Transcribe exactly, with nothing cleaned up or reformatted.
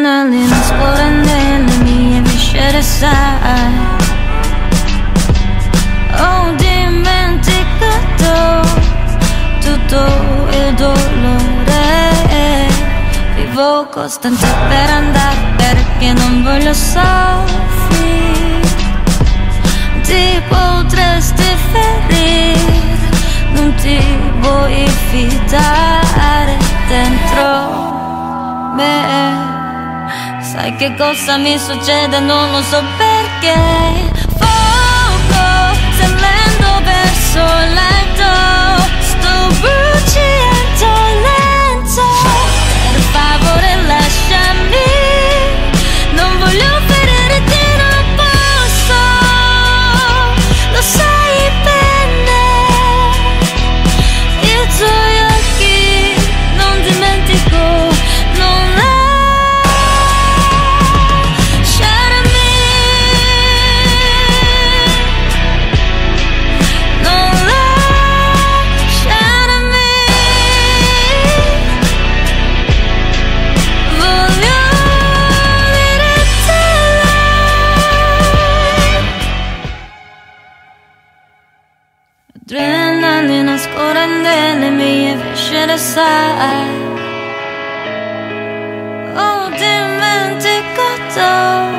Adrenalina scorre nelle mie viscere, sai. Ho dimenticato tutto il dolore. Vivo costante per andare perché non voglio soffrire. Ti potresti ferire, non ti vuoi fidare dentro me. Sai che cosa mi succede, non lo so perché. Fuoco salendo verso il letto, sto bruciando lento. Per favore lasciami, non voglio ferirti, non posso. Lo sai bene, i tuoi occhi non dimentico, non lasciarmi, non lasciarmi. Voglio dire te lei. Adrenalina scorre nelle mie viscere, sai. Ho dimenticato